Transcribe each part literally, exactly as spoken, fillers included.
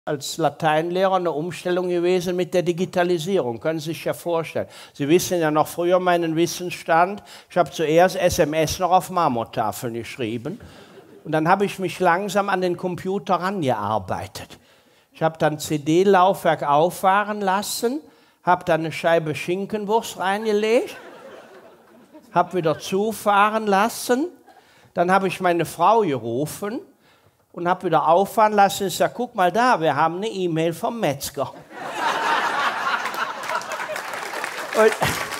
als Lateinlehrer eine Umstellung gewesen mit der Digitalisierung. Können Sie sich ja vorstellen. Sie wissen ja noch früher meinen Wissensstand. Ich habe zuerst S M S noch auf Marmortafeln geschrieben. Und dann habe ich mich langsam an den Computer rangearbeitet. Ich habe dann C D-Laufwerk auffahren lassen, habe dann eine Scheibe Schinkenwurst reingelegt, habe wieder zufahren lassen. Dann habe ich meine Frau gerufen und habe wieder auffahren lassen. Ich sage, guck mal da, wir haben eine E-Mail vom Metzger. Und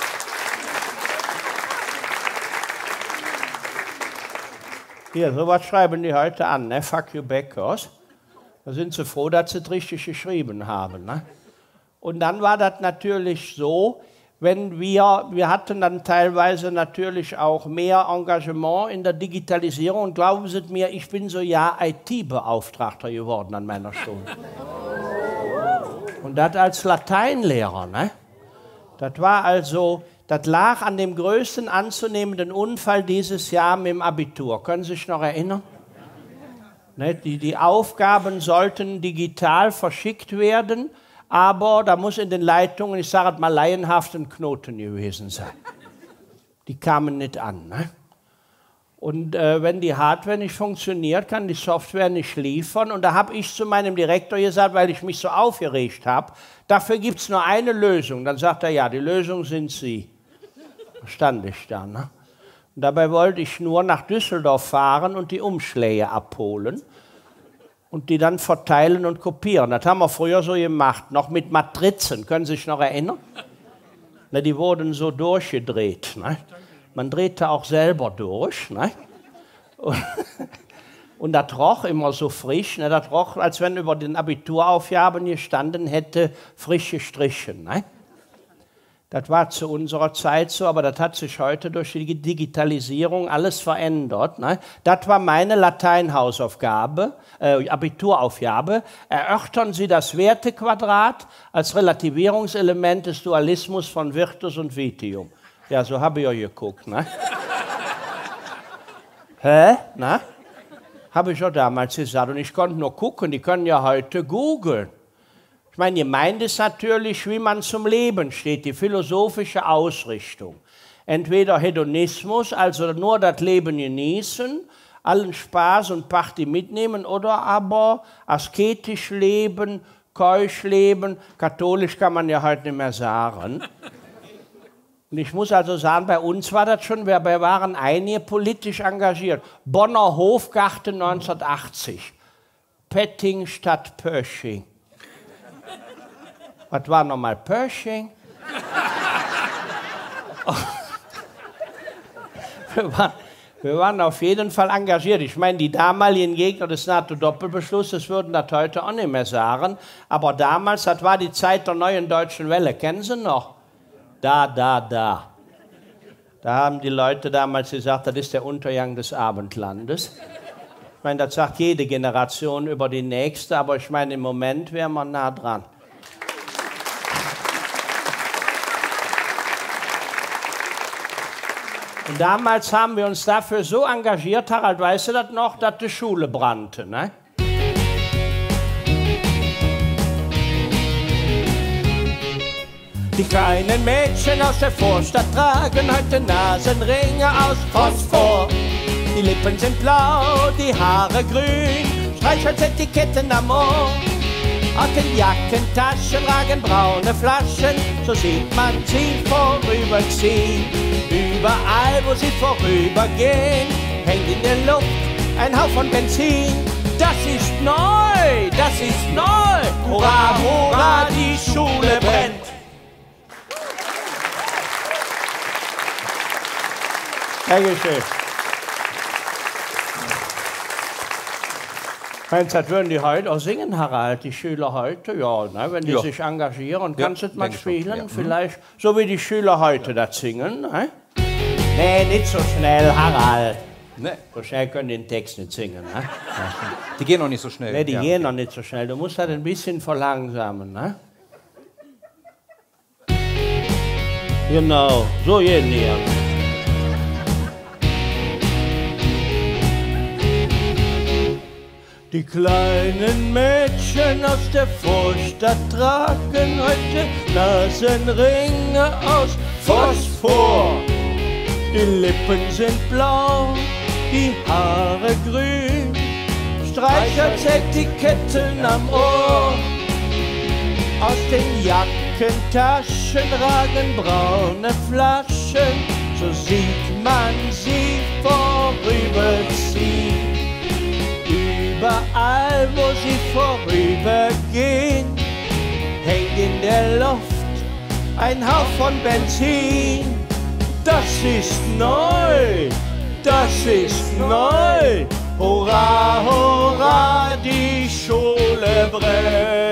hier, sowas schreiben die heute an, ne? Fuck you Bäckers. Da sind sie froh, dass sie es richtig geschrieben haben. Ne? Und dann war das natürlich so, wenn wir, wir hatten dann teilweise natürlich auch mehr Engagement in der Digitalisierung. Und glauben Sie mir, ich bin so ja I T-Beauftragter geworden an meiner Schule. Und das als Lateinlehrer. Ne? Das war also, das lag an dem größten anzunehmenden Unfall dieses Jahr mit dem Abitur. Können Sie sich noch erinnern? Ne, die, die Aufgaben sollten digital verschickt werden, aber da muss in den Leitungen, ich sage mal, laienhaft ein Knoten gewesen sein. Die kamen nicht an. Ne? Und äh, wenn die Hardware nicht funktioniert, kann die Software nicht liefern. Und da habe ich zu meinem Direktor gesagt, weil ich mich so aufgeregt habe, dafür gibt es nur eine Lösung. Dann sagt er, ja, die Lösung sind Sie. Da stand ich da. Ne? Und dabei wollte ich nur nach Düsseldorf fahren und die Umschläge abholen und die dann verteilen und kopieren. Das haben wir früher so gemacht, noch mit Matrizen. Können Sie sich noch erinnern? Ne, die wurden so durchgedreht. Ne? Man drehte auch selber durch. Ne? Und, und das roch immer so frisch. Ne? Das roch, als wenn über den Abituraufgaben gestanden hätte, frisch gestrichen. Ne? Das war zu unserer Zeit so, aber das hat sich heute durch die Digitalisierung alles verändert. Ne? Das war meine Lateinhausaufgabe, äh, Abituraufgabe. Erörtern Sie das Wertequadrat als Relativierungselement des Dualismus von Virtus und Vitium. Ja, so habe ich ja geguckt. Ne? Hä? Na? Habe ich ja damals gesagt. Und ich konnte nur gucken, die können ja heute googeln. Ich meine, gemeint ist natürlich, wie man zum Leben steht, die philosophische Ausrichtung. Entweder Hedonismus, also nur das Leben genießen, allen Spaß und Party mitnehmen, oder aber asketisch leben, keusch leben, katholisch kann man ja heute nicht mehr sagen. Und ich muss also sagen, bei uns war das schon, wir waren einige politisch engagiert. Bonner Hofgarten neunzehnhundertachtzig, Petting statt Pösching. Was war nochmal Pershing? wir, waren, wir waren auf jeden Fall engagiert. Ich meine, die damaligen Gegner des NATO-Doppelbeschlusses würden das heute auch nicht mehr sagen. Aber damals, das war die Zeit der neuen deutschen Welle. Kennen Sie noch? Da, da, da. Da haben die Leute damals gesagt, das ist der Untergang des Abendlandes. Ich meine, das sagt jede Generation über die nächste. Aber ich meine, im Moment wären wir nah dran. Und damals haben wir uns dafür so engagiert, Harald, weißt du das noch, dass die Schule brannte, ne? Die kleinen Mädchen aus der Vorstadt tragen heute Nasenringe aus Phosphor. Die Lippen sind blau, die Haare grün, Streichholzetiketten am Ohr. Aus den Jackentaschen ragen braune Flaschen, so sieht man sie vorüberziehen. Überall, wo sie vorübergehen, hängt in der Luft ein Haufen Benzin. Das ist neu, das ist neu, hurra, hurra, die Schule brennt. Dankeschön. Meinst du, das würden die heute auch singen, Harald, die Schüler heute? Ja, ne, wenn die ja. sich engagieren. Kannst du ja, das mal spielen? Ja. Vielleicht so wie die Schüler heute das singen. Ne? Nee, nicht so schnell, Harald. Nee. So schnell können die den Text nicht singen. Ne? Die gehen noch nicht so schnell. Nee, die ja. gehen noch nicht so schnell. Du musst das ein bisschen verlangsamen. Ne? Genau, so gehen die. Die kleinen Mädchen aus der Vorstadt tragen heute Nasenringe aus Phosphor. Die Lippen sind blau, die Haare grün, Streicheretiketten am Ohr. Aus den Jackentaschen ragen braune Flaschen, so sieht man sie vorüberziehen. Überall, wo sie vorübergehen, hängt in der Luft ein Hauch von Benzin. Das ist neu, das ist neu. Hurra, hurra, die Schule brennt.